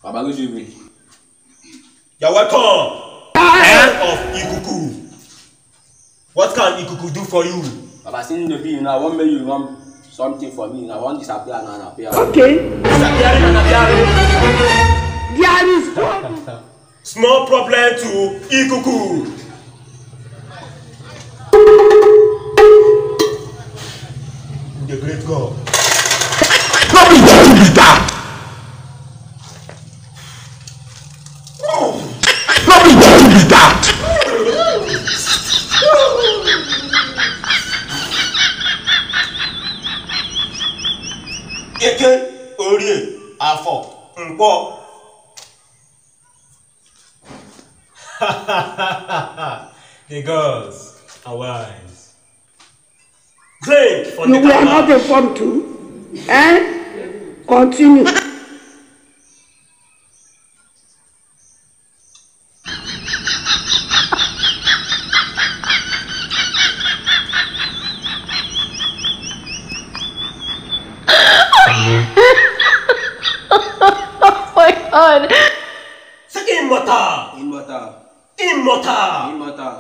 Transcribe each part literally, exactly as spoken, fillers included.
Baba, good evening. You're welcome. Head of Ikuku. What can Ikuku do for you? Baba, since the bill, I want you want something for me. I want disappear and appear. Okay. Disappearing and appearing. There is one. Small problem to Ikuku. The great God. Not be that. Not be that. Eke, Orie, Afo, Mpo. The girls are wise. Drink from You the were canal. not informed too. Eh? Continue. Oh my god. Say immortal. Immortal. Immortal. Immortal.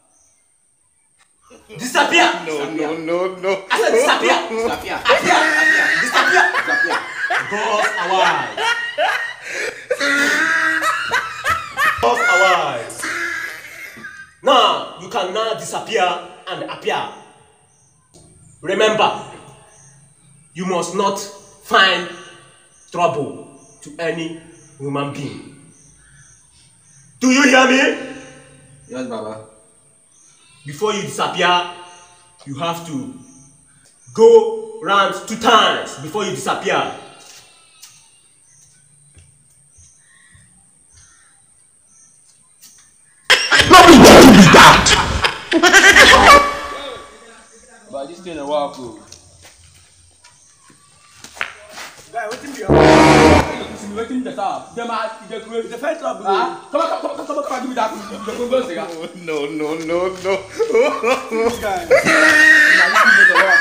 Disappear. No, no, no, no. I said disappear. Disappear. Appear. Disappear. Disappear. Girls are wise. Girls are wise. Now you can now disappear and appear. Remember, you must not find trouble to any human being. Do you hear me? Yes, Baba. Before you disappear, you have to go round two times before you disappear. Not be that. But this thing a walk. Guy, what in the Waiting the top. Them are the create the first trouble. Ah? Come on, come on, come on, come on, give me that. The Congo cigar. No, no, no, no. This guy. Now this is the walk.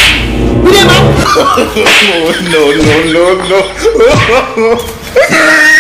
No, no, no, no.